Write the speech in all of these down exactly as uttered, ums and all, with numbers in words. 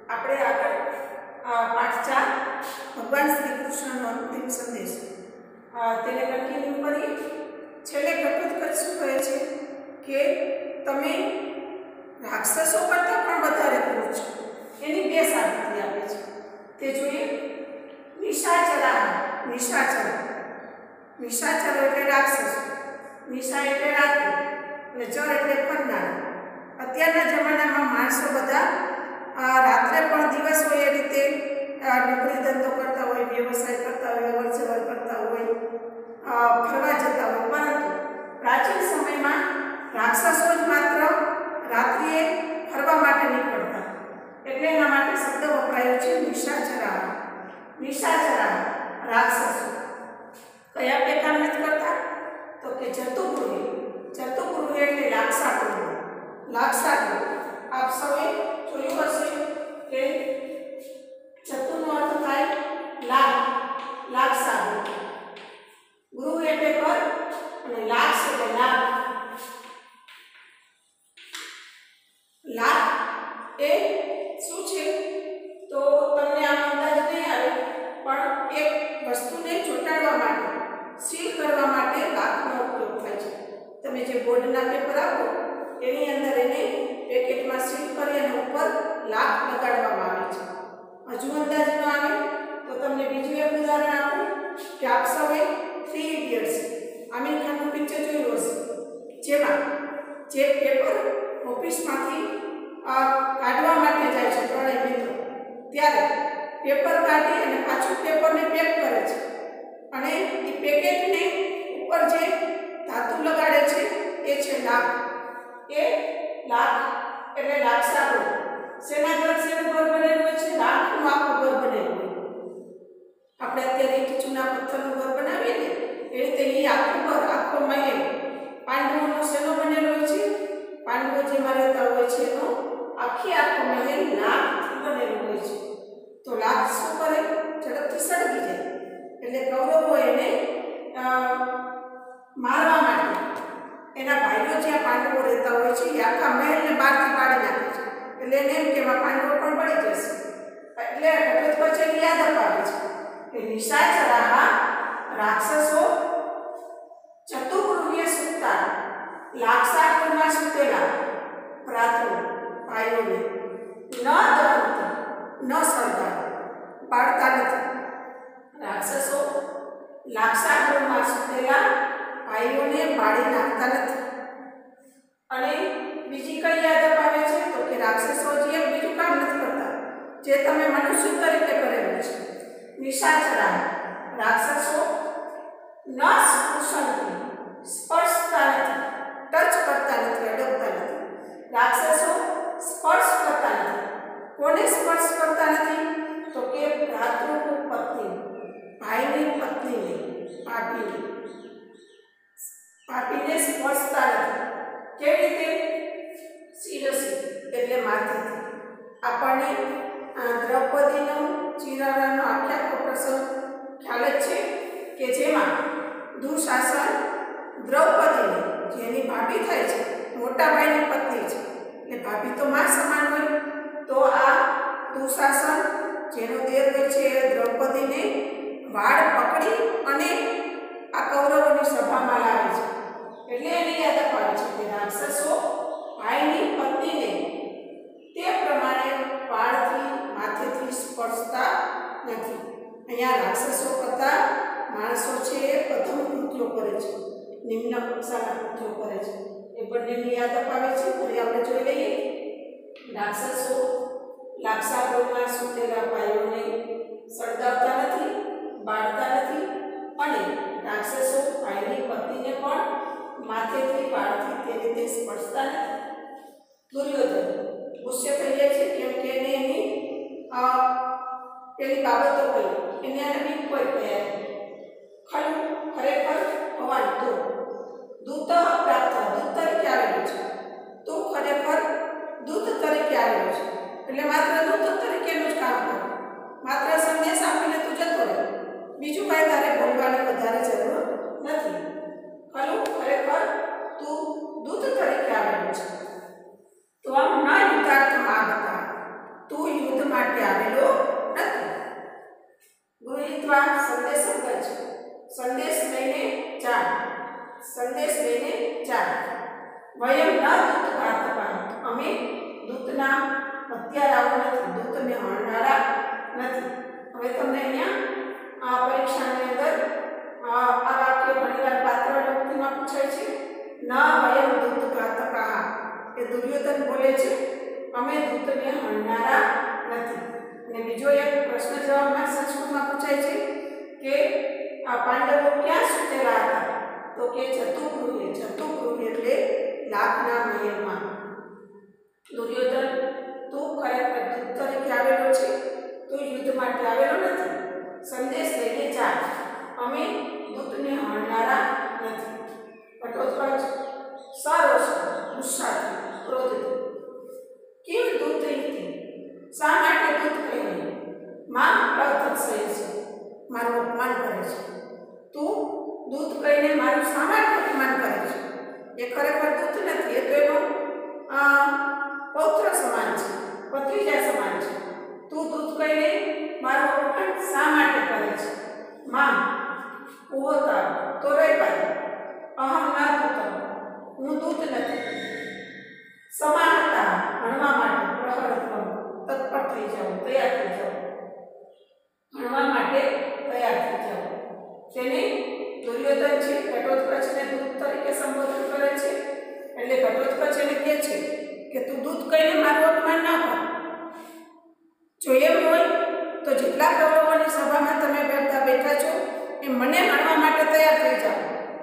આપણે આગળ પાઠ ચાર ભગવાન શ્રી કૃષ્ણનો અંતિમ સંદેશ તેને કન્ટિન્યુ કરીએ. છેલ્લે ઘટોત્કચ શું કહે છે કે તમે રાક્ષસો કરતાં પણ વધારે ક્રૂર છો. એની બે સાબિતી આપે છે તે જોઈએ. નિશાચરા નિશાચર નિશાચરો એટલે રાક્ષસો, નિશા એટલે રાત્રિ અને ચર એટલે ફરનાર. અત્યારના જમાનામાં માણસો બધા રાત્રે પણ દિવસ હોય એ રીતે નોકરી ધંધો કરતા હોય, વ્યવસાય કરતા હોય, અવર જવર કરતા હોય, ફરવા જતા હોય. પરંતુ પ્રાચીન સમયમાં રાક્ષસો જ માત્ર રાત્રિએ ફરવા માટે નીકળતા, એટલે એના માટે શબ્દ વપરાયો છે નિશાચરા. નિશાચરા રાક્ષસો કયા બે કામ નથી કરતા? તો કે ચતુર્ગૃહી. ચતુર્ગૃહી એટલે લાક્ષાગૃહ. લાક્ષાગૃહ આપ સૌએ જોયું હશે કે ચતુર્નો અર્થ થાય લાભ, લાક્ષાગૃહ. ગૃહ એટલે ઘર અને લાક્ષ એટલે લાભ. લાભ એ શું છે તો તમને આમ અંદાજ નહીં આવે, પણ એક વસ્તુને ચોંટાડવા માટે, સીલ કરવા માટે લાખનો ઉપયોગ થાય છે. તમે જે બોર્ડના પેપર આપો એની અંદર એને પેકેટમાં સીલ કરી અને ઉપર લાખ લગાડવામાં આવે છે. હજુ અંદાજ ન આવે તો તમને બીજું એક ઉદાહરણ આપું કે આપ સૌએ થ્રી ઇડિયટ્સ આમિર ખાનનું પિક્ચર જોયું હશે, જેમાં જે પેપર ઓફિસમાંથી કાઢવા માટે જાય છે ત્રણેય મિત્રો, ત્યારે પેપર કાઢી અને પાછું પેપરને પેક કરે છે અને એ પેકેટને ઉપર જે ધાતુ લગાડે છે એ છે લાખ. એ લાખ એટલે લાક્ષાગૃહ. શેના ઘર શેનું ઘર બનેલું હોય છે? લાખનું આખું ઘર બનેલું હોય. આપણે અત્યારે ઈંટ ચૂના પથ્થરનું ઘર બનાવીએ ને એ રીતે એ આખું ઘર, આખો મહેલ પાંડવોનો શેનો બનેલો હોય છે? પાંડવો જેમાં રહેતા હોય છે એનો આખી આખો મહેલ લાખથી બનેલો હોય છે. તો લાખ શું કરે? ઝડપથી સળગી જાય. એટલે કૌરવો એને મારવા માટે એના ભાઈઓ જ્યાં પાંડવો રહેતા હોય છે એ આખા મહેલને બહારથી પાડી નાખે છે. એટલે એને એમ કે એમાં પાંડવો પણ પડી જશે. એટલે ઘટોત્કચ એને યાદ અપાવે છે કે નિશાચરા રાક્ષસો ચતુર્ગૃહ્ય સુતા લાક્ષાગૃહમાં સૂતેલા પ્રાતો ભાઈઓને ન દહંતી ન સળગાવે, પાડતા નથી. રાક્ષસો લાક્ષાગૃહમાં સૂતેલા ભાઈઓને બાળી નાખતા નથી. અને બીજી કઈ યાદ અપાવે છે તો કે રાક્ષસો જે બીજું કામ નથી કરતા જે તમે મનુષ્ય તરીકે કરેલું છે. નિશાચરા રાક્ષસો ન સ્પૃશંતિ સ્પર્શતા નથી, ટચ કરતા નથી, અડકતા નથી. રાક્ષસો સ્પર્શ કરતા નથી. કોને સ્પર્શ કરતા નથી? તો કે ભ્રાતૃ પત્ની, ભાઈની પત્નીને, પાપીને. પાપીને સ્પર્શતા નથી. કેવી રીતે? શિરસી એટલે માથેથી. આપણને દ્રૌપદીનો ચિરાવાનો આખ્યાકો પ્રસંગ ખ્યાલ જ છે કે જેમાં દુશાસન દ્રૌપદીને, જેની ભાભી થાય છે, મોટા ભાઈની પત્ની છે એટલે ભાભી તો માં સમાન હોય, તો આ દુશાસન જેનો દેર હોય છે એ દ્રૌપદીને વાળ પકડી અને આ કૌરવોની સભામાં લાવે છે. એટલે એને યાદ અપાવે છે કે રાક્ષસો ભાઈની પત્નીને તે પ્રમાણે વાળથી, માથેથી સ્પર્શતા નથી. અહીંયા રાક્ષસો કરતા માણસો છે એ પ્રથમ કૃત્યો કરે છે, નિમ્ન કક્ષાના કૃત્યો કરે છે. એ બંનેની યાદ અપાવે છે. ફરી આપણે જોઈ લઈએ. રાક્ષસો લાક્ષાગૃહમાં સૂતેલા ભાઈઓને સળગાવતા નથી, બાળતા નથી અને રાક્ષસો ભાઈની પત્નીને પણ માથેથી, વાળથી તે રીતે સ્પર્શતા નથી. દુર્યોધન ગુસ્સે થઈ જાય છે કેમ કે એને એની પેલી બાબતો કહી, એને આને બીક કોઈ કહ્યા ખરું ખરેખર ભગવાન તો દૂત પ્રાપ્ત, દૂત તરીકે આવેલો છે. તો ખરેખર દૂત તરીકે આવેલો છે એટલે માત્ર દૂત તરીકેનું જ કામ કરે, માત્ર સંદેશ આપીને તું જતો રહે, બીજું કાંઈ તારે બોલવાની વધારે જરૂર નથી. ખરું ખરેખર તું દૂત તરીકે આવેલો છે. તો આમ ના યુદ્ધાર્થમાં હતા, તું યુદ્ધ માટે અત્યારે આવું નથી, દૂધને હણનારા નથી. હવે તમને અહીંયા આ પરીક્ષાની અંદર આ વાક્ય ઘણીવાર પાત્ર વ્યક્તિમાં પૂછાય છે. ન વયમ દૂધ ઘાતકાહ, એ દુર્યોધન બોલે છે અમે દૂધને હણનારા નથી. અને બીજો એક પ્રશ્ન જવાબમાં સંસ્કૃતમાં પૂછાય છે કે આ પાંડવો ક્યાં સૂતેલા હતા? તો કે ચતુગૃહે. ચતુગૃહ એટલે લાખના મહેલમાં. દુર્યોધન તું ખરેખર દૂત તરીકે આવેલો છે, તું યુદ્ધ માટે આવેલો નથી. સંદેશ લઈને જા, અમે દૂતને હણનારા નથી. ઘટોત્કચ સારોષ ગુસ્સાથી ક્રોધથી કેમ દૂત હતી? શા માટે દૂત કહેવાય? માં પ્રવર્તશે છે, મારું અપમાન કરે છે. તું દૂત કહીને મારું શા માટે અપમાન કરે છે? એ ખરેખર દૂત નથી, એ તો એનો પૌત્ર સમાન છે, ભત્રીજા સમાન છે. તું દૂત કહીને મારું અપમાન શા માટે કરે છે? માં ઉહોતા તો રેપાય અહમ ના દૂત, હું દૂત નથી. સમાનતા ભણવા માટે પ્રહર કરો, તત્પર થઈ જાઓ, તૈયાર થઈ જાઓ, ભણવા માટે તૈયાર થઈ જાઓ. તેને દુર્યોધન છે ઘટોત્કચને દૂત તરીકે સંબોધન કરે છે. એટલે ઘટોત્કચ એને કહે છે કે તું દૂત કહીને મારું અપમાન ના કર. જો એમ હોય તો જેટલા કૌરવોની સભામાં તમે બેઠા બેઠા છો એ મને મારવા માટે તૈયાર થઈ જાઓ.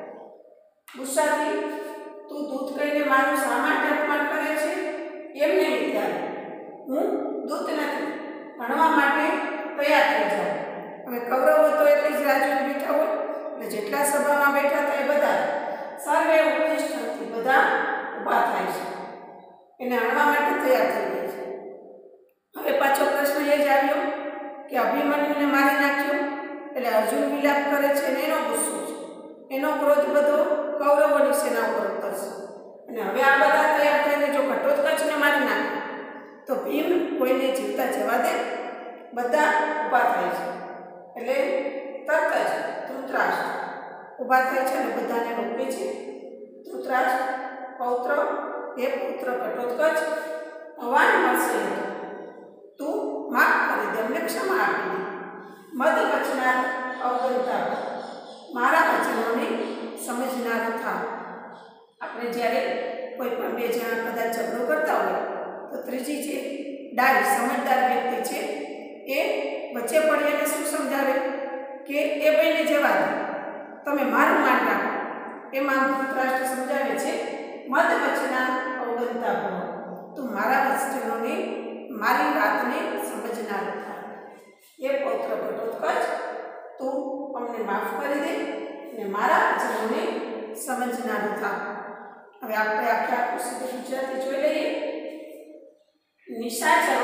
ગુસ્સાથી તું દૂત કહીને મારું શા માટે અપમાન કરે છે? એમ નહીં, ત્યારે હું દૂત નથી, ભણવા માટે તૈયાર થઈ જાઓ. હવે કૌરવો તો એટલી જ રાજુ બેઠા હોય એટલે જેટલા સભામાં બેઠા હતા એ બધા સર્વે ઉપનિષ્ઠથી બધા ઊભા થાય છે, એને હણવા માટે તૈયાર થઈ જાય છે. હવે પાછો પ્રશ્ન એ જ આવ્યો કે અભિમન્યુને મારી નાખ્યો એટલે અર્જુન વિલાપ કરે છે અને એનો ગુસ્સો છે, એનો ક્રોધ બધો કૌરવોની સેના ઉપર ઉતરશે. અને હવે આ બધા તૈયાર થઈને જો ઘટોત્કચને મારી નાખે તો ભીમ કોઈને જીવતા જવા દે? બધા ઊભા થાય છે. એટલે તરત જ ધૃતરાષ્ટ્ર ઊભા થાય છે અને બધાને રોકે છે. ધૃતરાષ્ટ્ર પૌત્ર, હે પુત્ર ઘટોત્કચ, ભગવાન મળશે, તું માફ કરી દે, એમને ક્ષમા આપી દે. મદ વચનાર અવગણતા, મારા વચનોને સમજનાર થા. આપણે જ્યારે કોઈ પણ બે જણા કદાચ ઝઘડો કરતા હોય તો ત્રીજી જે ડાય સમજદાર વ્યક્તિ છે એ વચ્ચે પડી અને શું સમજાવે કે એ બેને જવા દે, તમે મારું માન રાખો. એમાં ધૃતરાષ્ટ્ર સમજાવે છે મદ વચના અવગણતા ભવ, તું મારા વચનોને મારી વાતને સમજનાર થા. એ પૌત્ર ઘટોત્કચ, તું અમને માફ કરી દે અને મારા વચનોને સમજનાર થા. હવે આપણે આખે આખું સીધું ગુજરાતી જોઈ લઈએ. નિશાચરો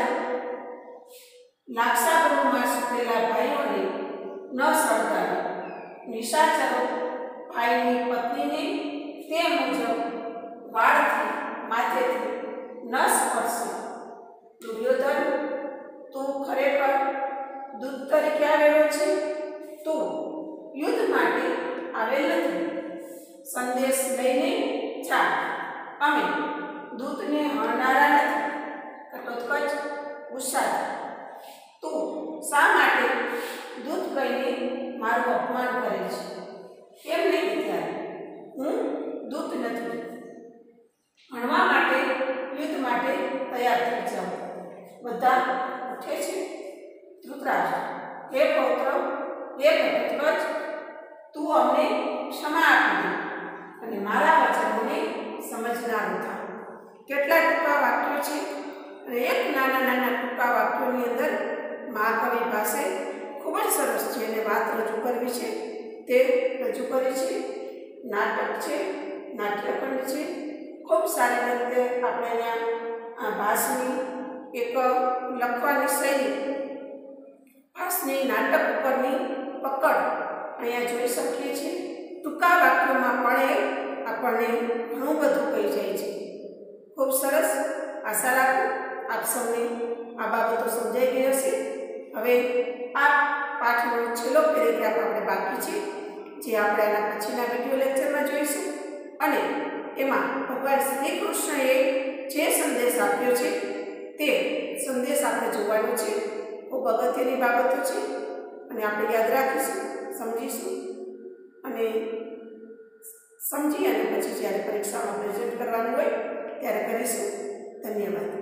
લાક્ષાગૃહમાં સૂતેલા ભાઈઓને ન સળગાવે. નિશાચરો ભાઈની પત્નીને તે મુજબ વાળથી માથેથી ન સ્પર્શે. દુર્યોધન, તું ખરેખર દૂત તરીકે આવેલો છે, તું યુદ્ધ માટે આવેલ નથી. સંદેશ લઈને જા, અમે દૂતને હણનારા નથી. ઘટોત્કચ ગુસ્સા, તું શા માટે દૂત કહીને મારું અપમાન કરે છે? કેમ નહીં? ત્યારે હું દૂત નથી, ભણવા માટે યુદ્ધ માટે તૈયાર થઈ જાઉં. બધા ઉઠે છે. ધૃતરાષ્ટ્ર, હે પૌત્ર, હે ઘટોત્કચ, તું અમને ક્ષમા આપી દે અને મારા વચનોને સમજનાર થા. કેટલા ટૂંકા વાક્યો છે અને એક નાના નાના ટૂંકા વાક્યોની અંદર મહાકવિ પાસે ખૂબ જ સરસ છે અને વાત રજૂ કરવી છે તે રજૂ કરી છે. નાટક છે, નાટ્યખંડ છે. ખૂબ સારી રીતે આપણે અહીંયા ભાસની એક લખવાની શૈલી, ભાસની નાટક ઉપરની પકડ અહીંયા જોઈ શકીએ છીએ. ટૂંકા વાક્યોમાં પણ એ આપણને ઘણું બધું કહી જાય છે. ખૂબ સરસ. આશા રાખું આપ સૌને આ બાબતો સમજાઈ ગઈ હશે. હવે આ પાઠનો છેલ્લો પેરેગ્રાફ આપણે બાકી છે, જે આપણે એના પછીના વિડીયો લેક્ચરમાં જોઈશું. અને એમાં ભગવાન શ્રી કૃષ્ણએ જે સંદેશ આપ્યો છે તે સંદેશ આપણે જોવાનો છે. ખૂબ અગત્યની બાબતો છે અને આપણે યાદ રાખીશું, સમજીશું અને સમજી અને પછી જ્યારે પરીક્ષામાં પ્રેઝન્ટ કરવાનું હોય ત્યારે કરીશું. ધન્યવાદ.